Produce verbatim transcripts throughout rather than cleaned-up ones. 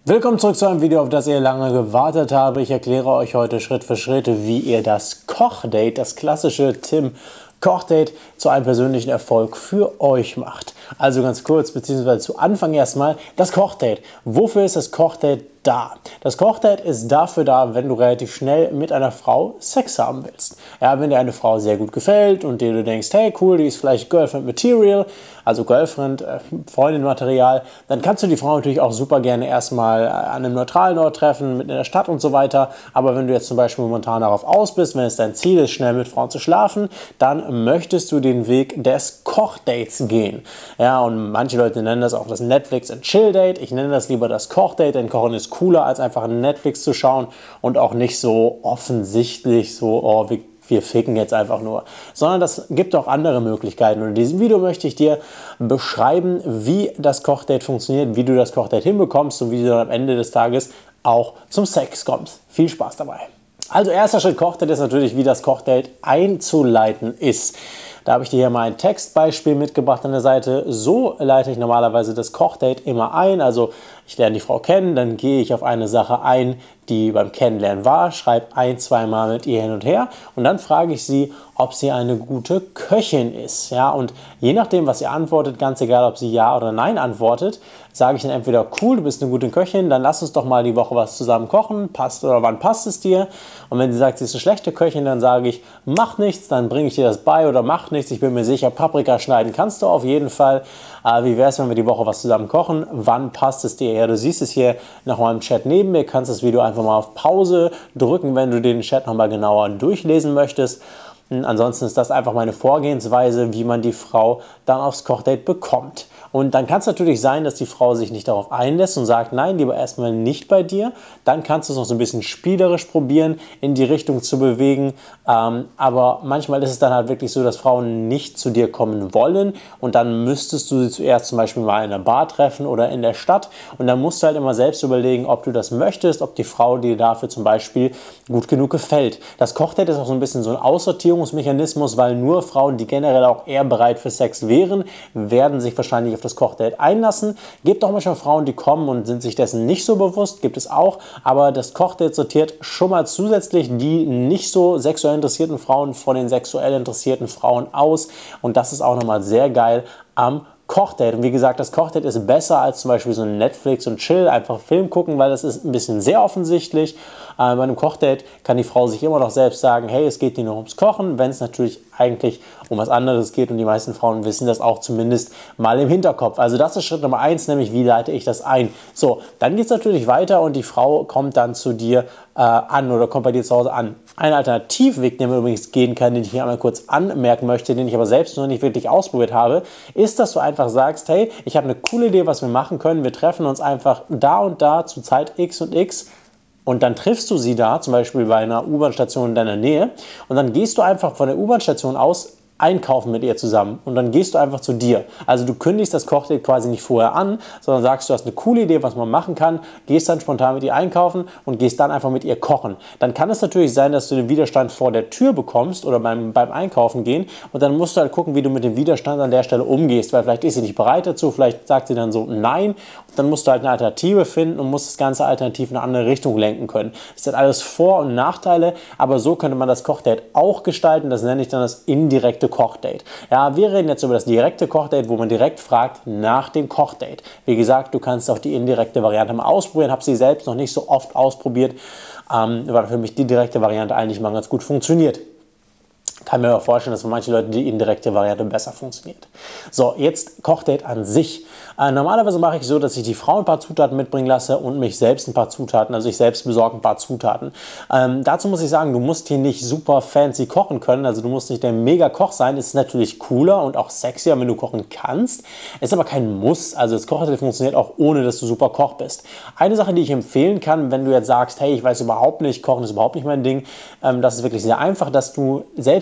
Willkommen zurück zu einem Video, auf das ihr lange gewartet habt. Ich erkläre euch heute Schritt für Schritt, wie ihr das Kochdate, das klassische Tim Kochdate, zu einem persönlichen Erfolg für euch macht. Also ganz kurz, beziehungsweise zu Anfang erstmal, das Kochdate. Wofür ist das Kochdate da? Das Kochdate ist dafür da, wenn du relativ schnell mit einer Frau Sex haben willst. Ja, wenn dir eine Frau sehr gut gefällt und dir du denkst, hey cool, die ist vielleicht Girlfriend Material, also Girlfriend, äh, Freundin Material, dann kannst du die Frau natürlich auch super gerne erstmal an einem neutralen Ort treffen, mit in der Stadt und so weiter. Aber wenn du jetzt zum Beispiel momentan darauf aus bist, wenn es dein Ziel ist, schnell mit Frauen zu schlafen, dann möchtest du den Weg des Kochdates gehen. Ja, und manche Leute nennen das auch das Netflix and Chill Date. Ich nenne das lieber das Kochdate, denn Kochen ist cooler als einfach Netflix zu schauen und auch nicht so offensichtlich so, oh, wir, wir ficken jetzt einfach nur. Sondern das gibt auch andere Möglichkeiten. Und in diesem Video möchte ich dir beschreiben, wie das Kochdate funktioniert, wie du das Kochdate hinbekommst und wie du dann am Ende des Tages auch zum Sex kommst. Viel Spaß dabei. Also erster Schritt Kochdate ist natürlich, wie das Kochdate einzuleiten ist. Da habe ich dir hier mal ein Textbeispiel mitgebracht an der Seite. So leite ich normalerweise das Kochdate immer ein. Also ich lerne die Frau kennen, dann gehe ich auf eine Sache ein, die beim Kennenlernen war, schreibe ein, zweimal mit ihr hin und her und dann frage ich sie, ob sie eine gute Köchin ist. Ja, und je nachdem, was sie antwortet, ganz egal, ob sie Ja oder Nein antwortet, sage ich dann entweder, cool, du bist eine gute Köchin, dann lass uns doch mal die Woche was zusammen kochen, passt oder wann passt es dir? Und wenn sie sagt, sie ist eine schlechte Köchin, dann sage ich, mach nichts, dann bringe ich dir das bei oder mach nichts, ich bin mir sicher, Paprika schneiden kannst du auf jeden Fall. Äh, wie wäre es, wenn wir die Woche was zusammen kochen? Wann passt es dir? Ja, du siehst es hier nochmal im Chat neben mir, kannst das Video einfach mal auf Pause drücken, wenn du den Chat nochmal genauer durchlesen möchtest. Ansonsten ist das einfach meine Vorgehensweise, wie man die Frau dann aufs Kochdate bekommt. Und dann kann es natürlich sein, dass die Frau sich nicht darauf einlässt und sagt, nein, lieber erstmal nicht bei dir. Dann kannst du es noch so ein bisschen spielerisch probieren, in die Richtung zu bewegen. Ähm, aber manchmal ist es dann halt wirklich so, dass Frauen nicht zu dir kommen wollen. Und dann müsstest du sie zuerst zum Beispiel mal in der Bar treffen oder in der Stadt. Und dann musst du halt immer selbst überlegen, ob du das möchtest, ob die Frau dir dafür zum Beispiel gut genug gefällt. Das Kochdate ist auch so ein bisschen so ein Aussortierungsmechanismus, weil nur Frauen, die generell auch eher bereit für Sex wären, werden sich wahrscheinlich auf das Kochdate einlassen. Gibt auch manchmal Frauen, die kommen und sind sich dessen nicht so bewusst, gibt es auch, aber das Kochdate sortiert schon mal zusätzlich die nicht so sexuell interessierten Frauen von den sexuell interessierten Frauen aus und das ist auch nochmal sehr geil am Kochdate. Und wie gesagt, das Kochdate ist besser als zum Beispiel so ein Netflix und Chill, einfach Film gucken, weil das ist ein bisschen sehr offensichtlich. Äh, bei einem Kochdate kann die Frau sich immer noch selbst sagen, hey, es geht dir nur ums Kochen, wenn es natürlich eigentlich um was anderes geht und die meisten Frauen wissen das auch zumindest mal im Hinterkopf. Also das ist Schritt Nummer eins, nämlich wie leite ich das ein. So, dann geht es natürlich weiter und die Frau kommt dann zu dir äh, an oder kommt bei dir zu Hause an. Ein Alternativweg, den man übrigens gehen kann, den ich hier einmal kurz anmerken möchte, den ich aber selbst noch nicht wirklich ausprobiert habe, ist, dass du einfach sagst, hey, ich habe eine coole Idee, was wir machen können. Wir treffen uns einfach da und da zu Zeit X und X und dann triffst du sie da, zum Beispiel bei einer U-Bahn-Station in deiner Nähe und dann gehst du einfach von der U-Bahn-Station aus einkaufen mit ihr zusammen und dann gehst du einfach zu dir. Also du kündigst das Kochdate quasi nicht vorher an, sondern sagst, du hast eine coole Idee, was man machen kann, gehst dann spontan mit ihr einkaufen und gehst dann einfach mit ihr kochen. Dann kann es natürlich sein, dass du den Widerstand vor der Tür bekommst oder beim, beim Einkaufen gehen und dann musst du halt gucken, wie du mit dem Widerstand an der Stelle umgehst, weil vielleicht ist sie nicht bereit dazu, vielleicht sagt sie dann so nein und dann musst du halt eine Alternative finden und musst das Ganze alternativ in eine andere Richtung lenken können. Das sind alles Vor- und Nachteile, aber so könnte man das Kochdate auch gestalten, das nenne ich dann das indirekte Kochdate. Ja, wir reden jetzt über das direkte Kochdate, wo man direkt fragt nach dem Kochdate. Wie gesagt, du kannst auch die indirekte Variante mal ausprobieren. Habe sie selbst noch nicht so oft ausprobiert, ähm, weil für mich die direkte Variante eigentlich mal ganz gut funktioniert. Kann mir aber vorstellen, dass für manche Leute die indirekte Variante besser funktioniert. So, jetzt Kochdate an sich. Äh, normalerweise mache ich so, dass ich die Frau ein paar Zutaten mitbringen lasse und mich selbst ein paar Zutaten, also ich selbst besorge ein paar Zutaten. Ähm, dazu muss ich sagen, du musst hier nicht super fancy kochen können, also du musst nicht der Mega-Koch sein. Es ist natürlich cooler und auch sexier, wenn du kochen kannst. Ist aber kein Muss, also das Kochdate funktioniert auch ohne, dass du super Koch bist. Eine Sache, die ich empfehlen kann, wenn du jetzt sagst, hey, ich weiß überhaupt nicht, Kochen ist überhaupt nicht mein Ding, ähm, das ist wirklich sehr einfach, dass du selbst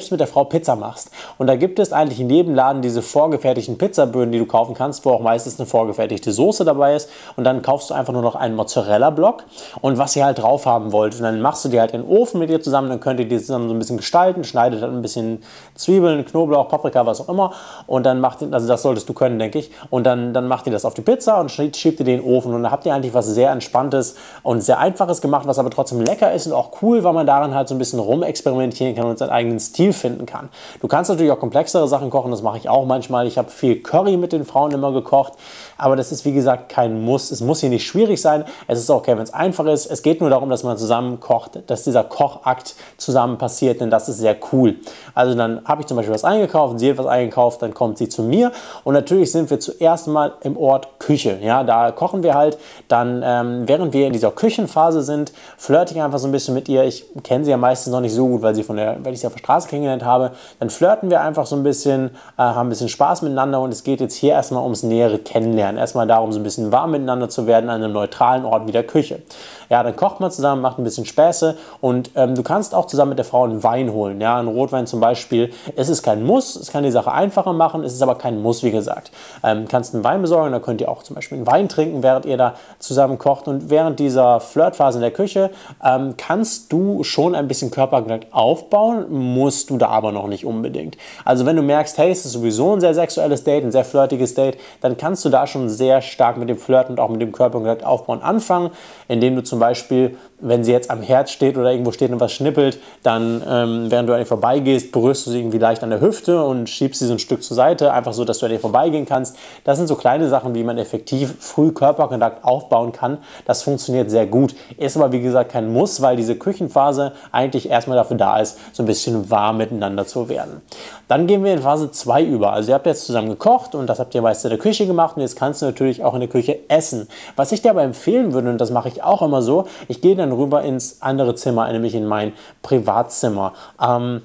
selbst mit der Frau Pizza machst. Und da gibt es eigentlich in jedem Laden diese vorgefertigten Pizzaböden, die du kaufen kannst, wo auch meistens eine vorgefertigte Soße dabei ist. Und dann kaufst du einfach nur noch einen Mozzarella-Block und was ihr halt drauf haben wollt. Und dann machst du die halt in den Ofen mit ihr zusammen, dann könnt ihr die zusammen so ein bisschen gestalten, schneidet dann ein bisschen Zwiebeln, Knoblauch, Paprika, was auch immer. Und dann macht ihr, also das solltest du können, denke ich. Und dann, dann macht ihr das auf die Pizza und schiebt, schiebt ihr den in den Ofen. Und dann habt ihr eigentlich was sehr Entspanntes und sehr Einfaches gemacht, was aber trotzdem lecker ist und auch cool, weil man daran halt so ein bisschen rumexperimentieren kann und seinen eigenen Stil finden kann. Du kannst natürlich auch komplexere Sachen kochen, das mache ich auch manchmal. Ich habe viel Curry mit den Frauen immer gekocht, aber das ist wie gesagt kein Muss. Es muss hier nicht schwierig sein, es ist okay, wenn es einfach ist. Es geht nur darum, dass man zusammen kocht, dass dieser Kochakt zusammen passiert, denn das ist sehr cool. Also dann habe ich zum Beispiel was eingekauft, sie hat was eingekauft, dann kommt sie zu mir und natürlich sind wir zuerst mal im Ort Küche. Ja, da kochen wir halt, dann ähm, während wir in dieser Küchenphase sind, flirte ich einfach so ein bisschen mit ihr. Ich kenne sie ja meistens noch nicht so gut, weil, sie von der, weil ich sie auf der Straße kennengelernt habe. Dann flirten wir einfach so ein bisschen, äh, haben ein bisschen Spaß miteinander und es geht jetzt hier erstmal ums nähere Kennenlernen. Erstmal darum, so ein bisschen warm miteinander zu werden an einem neutralen Ort wie der Küche. Ja, dann kocht man zusammen, macht ein bisschen Späße und ähm, du kannst auch zusammen mit der Frau einen Wein holen. Ja, einen Rotwein zum Beispiel. Es ist kein Muss, es kann die Sache einfacher machen, es ist aber kein Muss, wie gesagt. Ähm, kannst einen Wein besorgen, dann könnt ihr auch zum Beispiel einen Wein trinken, während ihr da zusammen kocht und während dieser Flirtphase in der Küche ähm, kannst du schon ein bisschen Körperkontakt aufbauen, musst du da aber noch nicht unbedingt. Also wenn du merkst, hey, es ist sowieso ein sehr sexuelles Date, ein sehr flirtiges Date, dann kannst du da schon sehr stark mit dem Flirten und auch mit dem Körperkontakt aufbauen anfangen, indem du zum Beispiel, wenn sie jetzt am Herd steht oder irgendwo steht und was schnippelt, dann, ähm, während du an ihr vorbeigehst, berührst du sie irgendwie leicht an der Hüfte und schiebst sie so ein Stück zur Seite, einfach so, dass du an ihr vorbeigehen kannst. Das sind so kleine Sachen, wie man effektiv früh Körperkontakt aufbauen kann. Das funktioniert sehr gut. Ist aber, wie gesagt, kein Muss, weil diese Küchenphase eigentlich erstmal dafür da ist, so ein bisschen warm miteinander zu werden. Dann gehen wir in Phase zwei über. Also ihr habt jetzt zusammen gekocht und das habt ihr meist in der Küche gemacht und jetzt kannst du natürlich auch in der Küche essen. Was ich dir aber empfehlen würde, und das mache ich auch immer so, ich gehe dann rüber ins andere Zimmer, nämlich in mein Privatzimmer. Ähm,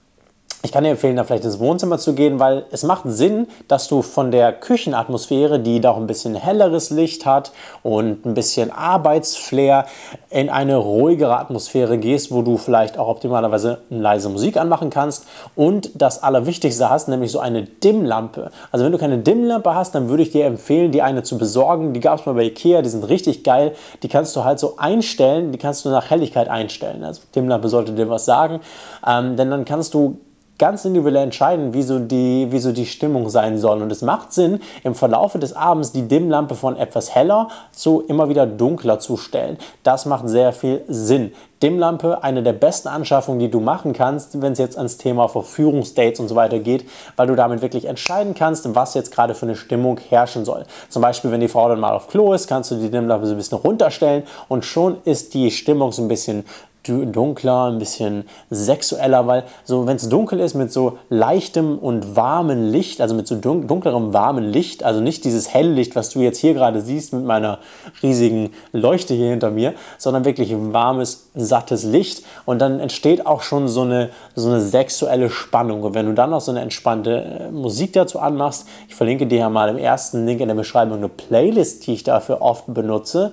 Ich kann dir empfehlen, da vielleicht ins Wohnzimmer zu gehen, weil es macht Sinn, dass du von der Küchenatmosphäre, die da auch ein bisschen helleres Licht hat und ein bisschen Arbeitsflair, in eine ruhigere Atmosphäre gehst, wo du vielleicht auch optimalerweise leise Musik anmachen kannst und das Allerwichtigste hast, nämlich so eine Dimmlampe. Also wenn du keine Dimmlampe hast, dann würde ich dir empfehlen, dir eine zu besorgen. Die gab es mal bei Ikea, die sind richtig geil. Die kannst du halt so einstellen, die kannst du nach Helligkeit einstellen. Also Dimmlampe sollte dir was sagen, ähm, denn dann kannst du ganz individuell entscheiden, wie so, die, wie so die Stimmung sein soll. Und es macht Sinn, im Verlauf des Abends die Dimmlampe von etwas heller zu immer wieder dunkler zu stellen. Das macht sehr viel Sinn. Dimmlampe, eine der besten Anschaffungen, die du machen kannst, wenn es jetzt ans Thema Verführungsdates und so weiter geht, weil du damit wirklich entscheiden kannst, was jetzt gerade für eine Stimmung herrschen soll. Zum Beispiel, wenn die Frau dann mal auf Klo ist, kannst du die Dimmlampe so ein bisschen runterstellen und schon ist die Stimmung so ein bisschen dunkler, ein bisschen sexueller, weil so, wenn es dunkel ist mit so leichtem und warmem Licht, also mit so dunklerem, warmem Licht, also nicht dieses Helllicht, was du jetzt hier gerade siehst mit meiner riesigen Leuchte hier hinter mir, sondern wirklich warmes, sattes Licht und dann entsteht auch schon so eine, so eine sexuelle Spannung und wenn du dann noch so eine entspannte Musik dazu anmachst, ich verlinke dir ja mal im ersten Link in der Beschreibung eine Playlist, die ich dafür oft benutze,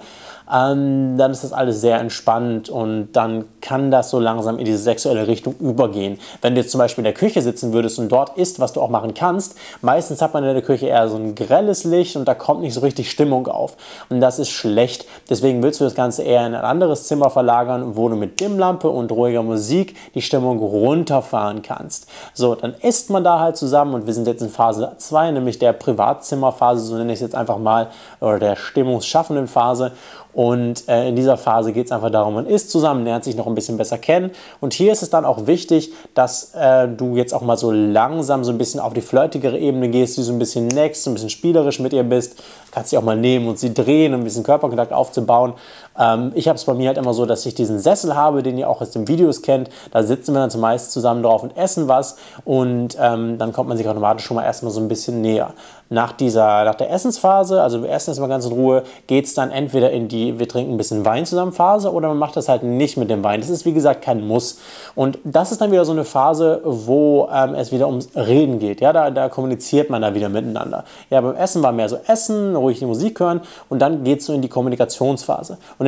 Ähm, dann ist das alles sehr entspannt und dann kann das so langsam in diese sexuelle Richtung übergehen. Wenn du jetzt zum Beispiel in der Küche sitzen würdest und dort isst, was du auch machen kannst, meistens hat man in der Küche eher so ein grelles Licht und da kommt nicht so richtig Stimmung auf. Und das ist schlecht. Deswegen willst du das Ganze eher in ein anderes Zimmer verlagern, wo du mit Dimmlampe und ruhiger Musik die Stimmung runterfahren kannst. So, dann isst man da halt zusammen und wir sind jetzt in Phase zwei, nämlich der Privatzimmerphase, so nenne ich es jetzt einfach mal, oder der stimmungsschaffenden Phase. Und äh, in dieser Phase geht es einfach darum, man isst zusammen, lernt sich noch ein bisschen besser kennen. Und hier ist es dann auch wichtig, dass äh, du jetzt auch mal so langsam so ein bisschen auf die flirtigere Ebene gehst, die so ein bisschen next, so ein bisschen spielerisch mit ihr bist. Kannst sie auch mal nehmen und sie drehen, um ein bisschen Körperkontakt aufzubauen. Ähm, ich habe es bei mir halt immer so, dass ich diesen Sessel habe, den ihr auch aus den Videos kennt. Da sitzen wir dann zumeist zusammen drauf und essen was. Und ähm, dann kommt man sich automatisch schon mal erstmal so ein bisschen näher. Nach, dieser, nach der Essensphase, also wir essen erstmal ganz in Ruhe, geht es dann entweder in die wir trinken ein bisschen Wein zusammen Phase oder man macht das halt nicht mit dem Wein. Das ist wie gesagt kein Muss. Und das ist dann wieder so eine Phase, wo ähm, es wieder ums Reden geht. Ja, da, da kommuniziert man da wieder miteinander. Ja, beim Essen war mehr so Essen, ruhig die Musik hören und dann geht es so in die Kommunikationsphase. Und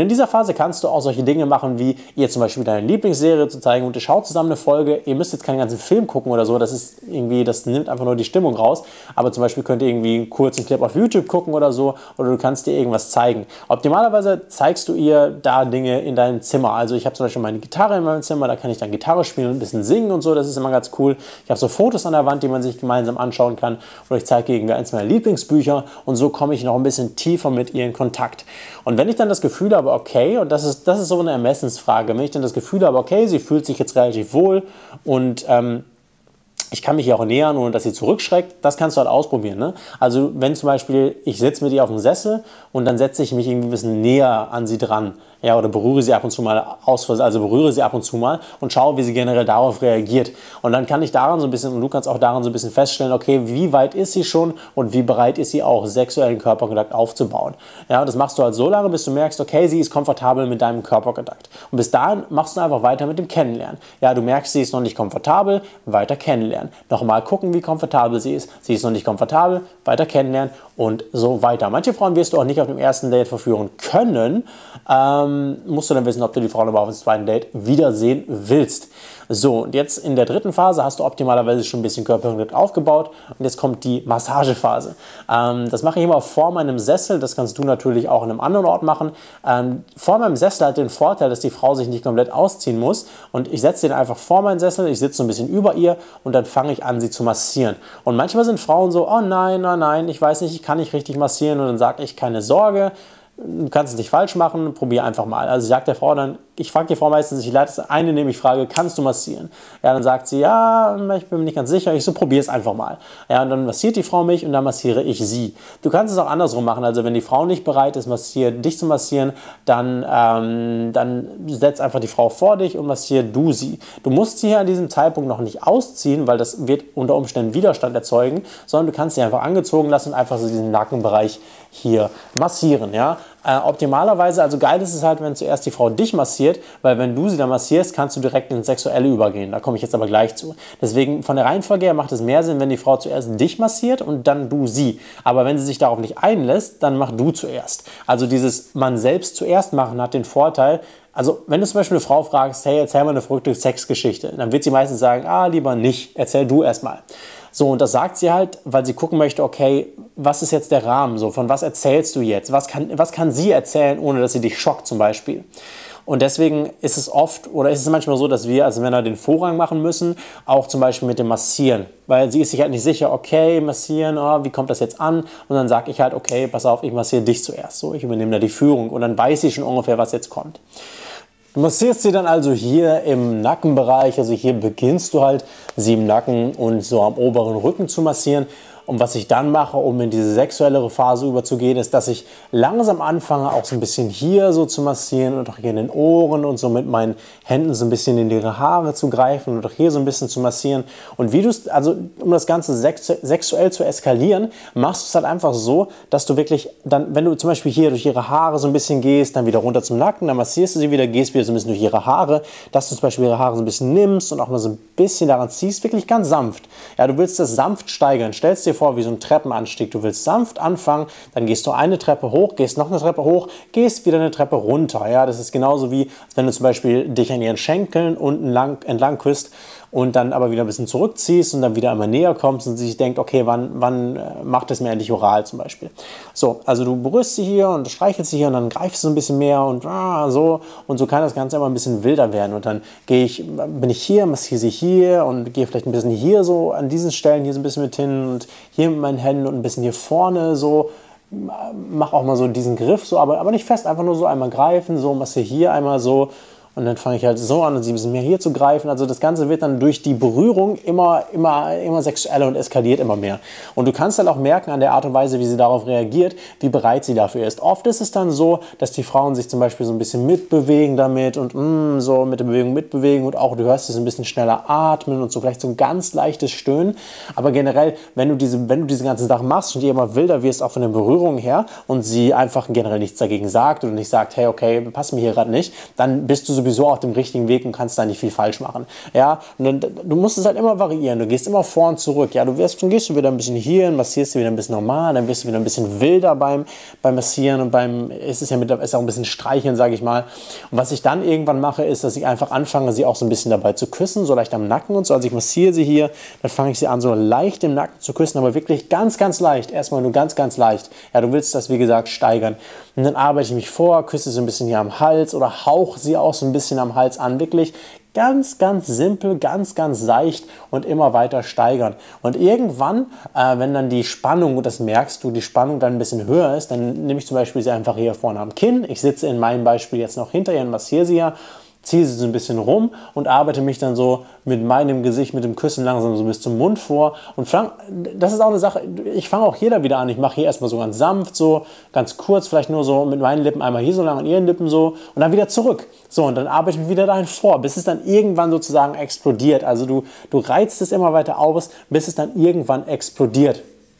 in dieser Phase kannst du auch solche Dinge machen, wie ihr zum Beispiel deine Lieblingsserie zu zeigen und ihr schaut zusammen eine Folge. Ihr müsst jetzt keinen ganzen Film gucken oder so, das ist irgendwie, das nimmt einfach nur die Stimmung raus. Aber zum Beispiel könnt ihr irgendwie einen kurzen Clip auf YouTube gucken oder so, oder du kannst dir irgendwas zeigen. Optimalerweise zeigst du ihr da Dinge in deinem Zimmer. Also ich habe zum Beispiel meine Gitarre in meinem Zimmer, da kann ich dann Gitarre spielen und ein bisschen singen und so, das ist immer ganz cool. Ich habe so Fotos an der Wand, die man sich gemeinsam anschauen kann, oder ich zeige irgendwie eins meiner Lieblingsbücher und so komme ich noch ein bisschen tiefer mit ihr in Kontakt. Und wenn ich dann das Gefühl habe, okay, und das ist, das ist so eine Ermessensfrage, wenn ich dann das Gefühl habe, okay, sie fühlt sich jetzt relativ wohl und ähm, ich kann mich ihr auch nähern, ohne dass sie zurückschreckt, das kannst du halt ausprobieren. Ne? Also wenn zum Beispiel, ich sitze mit ihr auf dem Sessel und dann setze ich mich irgendwie ein bisschen näher an sie dran, ja, oder berühre sie ab und zu mal aus, also berühre sie ab und zu mal und schaue, wie sie generell darauf reagiert. Und dann kann ich daran so ein bisschen, und du kannst auch daran so ein bisschen feststellen, okay, wie weit ist sie schon und wie bereit ist sie auch, sexuellen Körperkontakt aufzubauen. Ja, das machst du halt so lange, bis du merkst, okay, sie ist komfortabel mit deinem Körperkontakt. Und bis dahin machst du einfach weiter mit dem Kennenlernen. Ja, du merkst, sie ist noch nicht komfortabel, weiter kennenlernen. Nochmal gucken, wie komfortabel sie ist. Sie ist noch nicht komfortabel, weiter kennenlernen und so weiter. Manche Frauen wirst du auch nicht auf dem ersten Date verführen können. Ähm, musst du dann wissen, ob du die Frauen aber auf dem zweiten Date wiedersehen willst. So, und jetzt in der dritten Phase hast du optimalerweise schon ein bisschen Körperkontakt aufgebaut und jetzt kommt die Massagephase. Ähm, das mache ich immer vor meinem Sessel, das kannst du natürlich auch an einem anderen Ort machen. Ähm, vor meinem Sessel hat den Vorteil, dass die Frau sich nicht komplett ausziehen muss und ich setze den einfach vor meinen Sessel, ich sitze so ein bisschen über ihr und dann fange ich an, sie zu massieren. Und manchmal sind Frauen so, oh nein, nein, nein, ich weiß nicht, ich kann nicht richtig massieren und dann sage ich, keine Sorge, du kannst es nicht falsch machen, probier einfach mal. Also ich sage der Frau dann, ich frage die Frau meistens, ich leite das eine, nämlich frage, kannst du massieren? Ja, dann sagt sie, ja, ich bin mir nicht ganz sicher. Ich so, probier es einfach mal. Ja, und dann massiert die Frau mich und dann massiere ich sie. Du kannst es auch andersrum machen. Also wenn die Frau nicht bereit ist, massiert, dich zu massieren, dann, ähm, dann setz einfach die Frau vor dich und massier du sie. Du musst sie hier an diesem Zeitpunkt noch nicht ausziehen, weil das wird unter Umständen Widerstand erzeugen, sondern du kannst sie einfach angezogen lassen und einfach so diesen Nackenbereich hier massieren. Ja? Äh, optimalerweise, also geil ist es halt, wenn zuerst die Frau dich massiert, weil wenn du sie dann massierst, kannst du direkt ins Sexuelle übergehen. Da komme ich jetzt aber gleich zu. Deswegen von der Reihenfolge her macht es mehr Sinn, wenn die Frau zuerst dich massiert und dann du sie. Aber wenn sie sich darauf nicht einlässt, dann mach du zuerst. Also dieses man selbst zuerst machen hat den Vorteil, also wenn du zum Beispiel eine Frau fragst, hey, erzähl mal eine verrückte Sexgeschichte, dann wird sie meistens sagen, ah, lieber nicht, erzähl du erstmal. So, und das sagt sie halt, weil sie gucken möchte, okay, was ist jetzt der Rahmen, so, von was erzählst du jetzt? Was kann, was kann sie erzählen, ohne dass sie dich schockt zum Beispiel? Und deswegen ist es oft, oder ist es manchmal so, dass wir als Männer den Vorrang machen müssen, auch zum Beispiel mit dem Massieren. Weil sie ist sich halt nicht sicher, okay, massieren, oh, wie kommt das jetzt an? Und dann sage ich halt, okay, pass auf, ich massiere dich zuerst. So, ich übernehme da die Führung und dann weiß sie schon ungefähr, was jetzt kommt. Du massierst sie dann also hier im Nackenbereich, also hier beginnst du halt, sie im Nacken und so am oberen Rücken zu massieren. Und was ich dann mache, um in diese sexuellere Phase überzugehen, ist, dass ich langsam anfange, auch so ein bisschen hier so zu massieren und auch hier in den Ohren und so mit meinen Händen so ein bisschen in ihre Haare zu greifen und auch hier so ein bisschen zu massieren. Und wie du es, also um das Ganze sexuell zu eskalieren, machst du es halt einfach so, dass du wirklich dann, wenn du zum Beispiel hier durch ihre Haare so ein bisschen gehst, dann wieder runter zum Nacken, dann massierst du sie wieder, gehst wieder so ein bisschen durch ihre Haare, dass du zum Beispiel ihre Haare so ein bisschen nimmst und auch mal so ein bisschen daran ziehst, wirklich ganz sanft. Ja, du willst das sanft steigern, stellst dir vor, wie so ein Treppenanstieg. Du willst sanft anfangen, dann gehst du eine Treppe hoch, gehst noch eine Treppe hoch, gehst wieder eine Treppe runter. Ja, das ist genauso wie, als wenn du zum Beispiel dich an ihren Schenkeln unten lang, entlang küsst und dann aber wieder ein bisschen zurückziehst und dann wieder einmal näher kommst und sie sich denkt, okay, wann, wann macht es mir endlich oral zum Beispiel. So, also du berührst sie hier und streichelst sie hier und dann greifst du ein bisschen mehr und ah, so und so kann das Ganze immer ein bisschen wilder werden und dann gehe ich, bin ich hier, massiere sie hier und gehe vielleicht ein bisschen hier so an diesen Stellen hier so ein bisschen mit hin und hier mit meinen Händen und ein bisschen hier vorne so, mach auch mal so diesen Griff, so, aber, aber nicht fest, einfach nur so einmal greifen, so, massiere hier einmal so. Und dann fange ich halt so an, sie ein bisschen mehr hier zu greifen. Also das Ganze wird dann durch die Berührung immer, immer, immer sexueller und eskaliert immer mehr. Und du kannst dann auch merken an der Art und Weise, wie sie darauf reagiert, wie bereit sie dafür ist. Oft ist es dann so, dass die Frauen sich zum Beispiel so ein bisschen mitbewegen damit und mm, so mit der Bewegung mitbewegen und auch du hörst es ein bisschen schneller atmen und so vielleicht so ein ganz leichtes Stöhnen. Aber generell, wenn du diese, wenn du diese ganzen Sachen machst und die immer wilder wirst, auch von den Berührungen her und sie einfach generell nichts dagegen sagt oder nicht sagt, hey, okay, passt mir hier gerade nicht, dann bist du so sowieso auf dem richtigen Weg und kannst da nicht viel falsch machen. Ja, und dann, du musst es halt immer variieren. Du gehst immer vor und zurück. Ja, du wirst, dann gehst du wieder ein bisschen hier, massierst du wieder ein bisschen normal, dann wirst du wieder ein bisschen wilder beim, beim Massieren und beim, ist es ja mit, ist auch ein bisschen streicheln, sage ich mal. Und was ich dann irgendwann mache, ist, dass ich einfach anfange, sie auch so ein bisschen dabei zu küssen, so leicht am Nacken und so. Also ich massiere sie hier, dann fange ich sie an, so leicht im Nacken zu küssen, aber wirklich ganz, ganz leicht. Erstmal nur ganz, ganz leicht. Ja, du willst das, wie gesagt, steigern. Und dann arbeite ich mich vor, küsse sie ein bisschen hier am Hals oder hauche sie auch so ein bisschen am Hals an. Wirklich ganz, ganz simpel, ganz, ganz seicht und immer weiter steigern. Und irgendwann, äh, wenn dann die Spannung, und das merkst du, die Spannung dann ein bisschen höher ist, dann nehme ich zum Beispiel sie einfach hier vorne am Kinn. Ich sitze in meinem Beispiel jetzt noch hinter ihr und massiere sie ja, ziehe sie so ein bisschen rum und arbeite mich dann so mit meinem Gesicht, mit dem Küssen langsam so bis zum Mund vor. Und fang, das ist auch eine Sache, ich fange auch hier da wieder an. Ich mache hier erstmal so ganz sanft, so ganz kurz, vielleicht nur so mit meinen Lippen einmal hier so lang an ihren Lippen so und dann wieder zurück. So, und dann arbeite ich mich wieder dahin vor, bis es dann irgendwann sozusagen explodiert. Also du, du reizt es immer weiter aus, bis es dann irgendwann explodiert.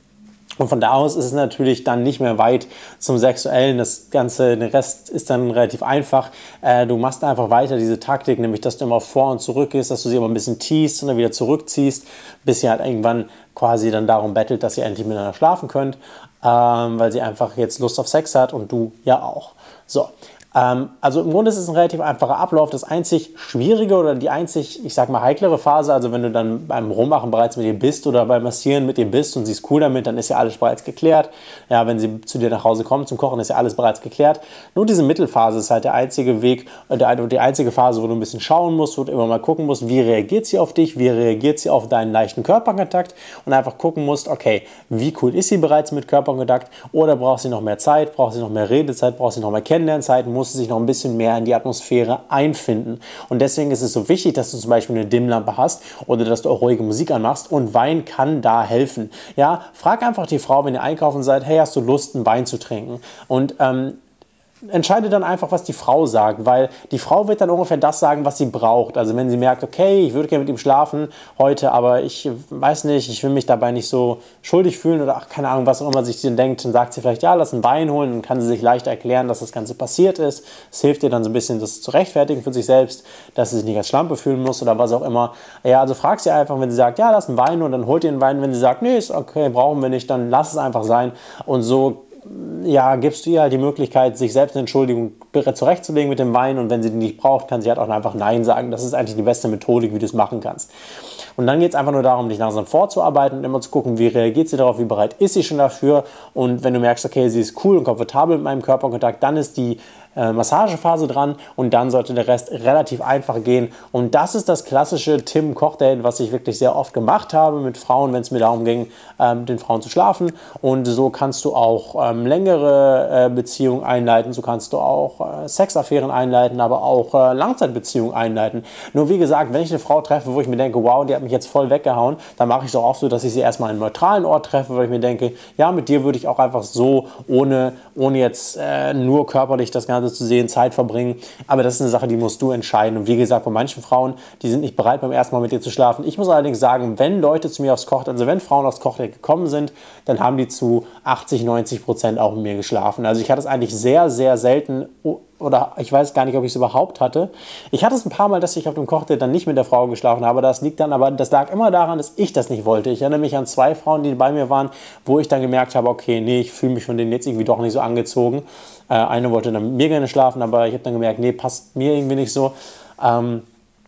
Und von da aus ist es natürlich dann nicht mehr weit zum Sexuellen. Das Ganze, der Rest ist dann relativ einfach. Äh, du machst einfach weiter diese Taktik, nämlich dass du immer vor und zurück gehst, dass du sie immer ein bisschen teast und dann wieder zurückziehst, bis sie halt irgendwann quasi dann darum bettelt, dass ihr endlich miteinander schlafen könnt, ähm, weil sie einfach jetzt Lust auf Sex hat und du ja auch. So. Ähm, also im Grunde ist es ein relativ einfacher Ablauf. Das einzig Schwierige oder die einzig, ich sag mal, heiklere Phase, also wenn du dann beim Rummachen bereits mit ihr bist oder beim Massieren mit ihr bist und sie ist cool damit, dann ist ja alles bereits geklärt. Ja, wenn sie zu dir nach Hause kommt zum Kochen, ist ja alles bereits geklärt. Nur diese Mittelphase ist halt der einzige Weg, der, die einzige Phase, wo du ein bisschen schauen musst, wo du immer mal gucken musst, wie reagiert sie auf dich, wie reagiert sie auf deinen leichten Körperkontakt und einfach gucken musst, okay, wie cool ist sie bereits mit Körperkontakt oder braucht sie noch mehr Zeit, braucht sie noch mehr Redezeit, braucht sie noch mehr Kennenlernzeit, muss sie sich noch ein bisschen mehr in die Atmosphäre einfinden. Und deswegen ist es so wichtig, dass du zum Beispiel eine Dimmlampe hast oder dass du auch ruhige Musik anmachst und Wein kann da helfen. Ja, frag einfach die Frau, wenn ihr einkaufen seid, hey, hast du Lust, einen Wein zu trinken? Und ähm, entscheide dann einfach, was die Frau sagt, weil die Frau wird dann ungefähr das sagen, was sie braucht. Also wenn sie merkt, okay, ich würde gerne mit ihm schlafen heute, aber ich weiß nicht, ich will mich dabei nicht so schuldig fühlen oder ach, keine Ahnung, was auch immer sich dann denkt, dann sagt sie vielleicht, ja, lass einen Wein holen, dann kann sie sich leicht erklären, dass das Ganze passiert ist. Es hilft ihr dann so ein bisschen, das zu rechtfertigen für sich selbst, dass sie sich nicht als Schlampe fühlen muss oder was auch immer. Ja, also frag sie einfach, wenn sie sagt, ja, lass einen Wein holen, dann holt ihr einen Wein. Wenn sie sagt, nee, ist okay, brauchen wir nicht, dann lass es einfach sein. Und so ja, gibst du ihr halt die Möglichkeit, sich selbst eine Entschuldigung zurechtzulegen mit dem Wein und wenn sie die nicht braucht, kann sie halt auch einfach Nein sagen. Das ist eigentlich die beste Methodik, wie du es machen kannst. Und dann geht es einfach nur darum, dich langsam vorzuarbeiten und immer zu gucken, wie reagiert sie darauf, wie bereit ist sie schon dafür und wenn du merkst, okay, sie ist cool und komfortabel mit meinem Körperkontakt, dann ist die äh, Massagephase dran und dann sollte der Rest relativ einfach gehen und das ist das klassische Tim-Koch-Date, was ich wirklich sehr oft gemacht habe mit Frauen, wenn es mir darum ging, äh, mit den Frauen zu schlafen und so kannst du auch ähm, längere äh, Beziehungen einleiten, so kannst du auch äh, Sexaffären einleiten, aber auch äh, Langzeitbeziehungen einleiten. Nur wie gesagt, wenn ich eine Frau treffe, wo ich mir denke, wow, die hat mich jetzt voll weggehauen, dann mache ich es auch oft so, dass ich sie erstmal an einem neutralen Ort treffe, weil ich mir denke, ja, mit dir würde ich auch einfach so, ohne, ohne jetzt äh, nur körperlich das Ganze zu sehen, Zeit verbringen. Aber das ist eine Sache, die musst du entscheiden. Und wie gesagt, bei manchen Frauen, die sind nicht bereit, beim ersten Mal mit dir zu schlafen. Ich muss allerdings sagen, wenn Leute zu mir aufs Koch, also wenn Frauen aufs Kochdeck gekommen sind, dann haben die zu achtzig, neunzig Prozent auch mit mir geschlafen. Also ich hatte es eigentlich sehr, sehr selten, oder ich weiß gar nicht, ob ich es überhaupt hatte. Ich hatte es ein paar Mal, dass ich auf dem Kochdeck dann nicht mit der Frau geschlafen habe. Das liegt dann aber, das lag immer daran, dass ich das nicht wollte. Ich erinnere mich an zwei Frauen, die bei mir waren, wo ich dann gemerkt habe, okay, nee, ich fühle mich von denen jetzt irgendwie doch nicht so angezogen. Äh, eine wollte dann mit mir gerne schlafen, aber ich habe dann gemerkt, nee, passt mir irgendwie nicht so. Ähm,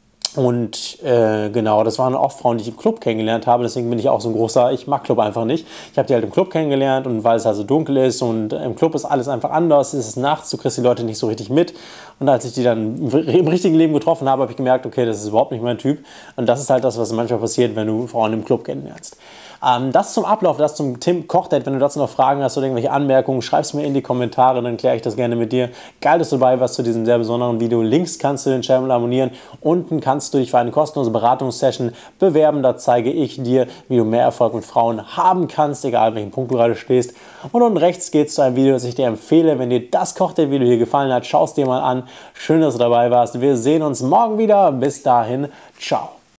Und äh, genau, das waren oft Frauen, die ich im Club kennengelernt habe, deswegen bin ich auch so ein großer, ich mag Club einfach nicht. Ich habe die halt im Club kennengelernt und weil es halt so dunkel ist und im Club ist alles einfach anders, es ist nachts, du kriegst die Leute nicht so richtig mit. Und als ich die dann im richtigen Leben getroffen habe, habe ich gemerkt, okay, das ist überhaupt nicht mein Typ. Und das ist halt das, was manchmal passiert, wenn du Frauen im Club kennenlernst. Ähm, das zum Ablauf, das zum Tim-Koch-Date. Wenn du dazu noch Fragen hast oder irgendwelche Anmerkungen, schreib es mir in die Kommentare, dann kläre ich das gerne mit dir. Geil, dass du dabei warst zu diesem sehr besonderen Video. Links kannst du den Channel abonnieren. Unten kannst du dich für eine kostenlose Beratungssession bewerben. Da zeige ich dir, wie du mehr Erfolg mit Frauen haben kannst, egal an welchem Punkt du gerade stehst. Und unten rechts geht es zu einem Video, das ich dir empfehle. Wenn dir das Koch-Date-Video hier gefallen hat, schau es dir mal an. Schön, dass du dabei warst. Wir sehen uns morgen wieder. Bis dahin, ciao.